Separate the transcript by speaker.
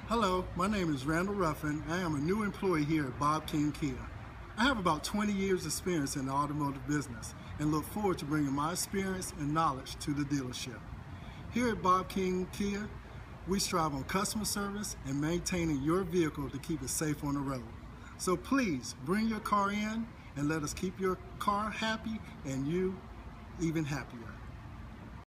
Speaker 1: Hello, my name is Randall Ruffin. I am a new employee here at Bob King Kia. I have about 20 years experience in the automotive business and look forward to bringing my experience and knowledge to the dealership. Here at Bob King Kia, we strive on customer service and maintaining your vehicle to keep it safe on the road. So please bring your car in and let us keep your car happy and you even happier.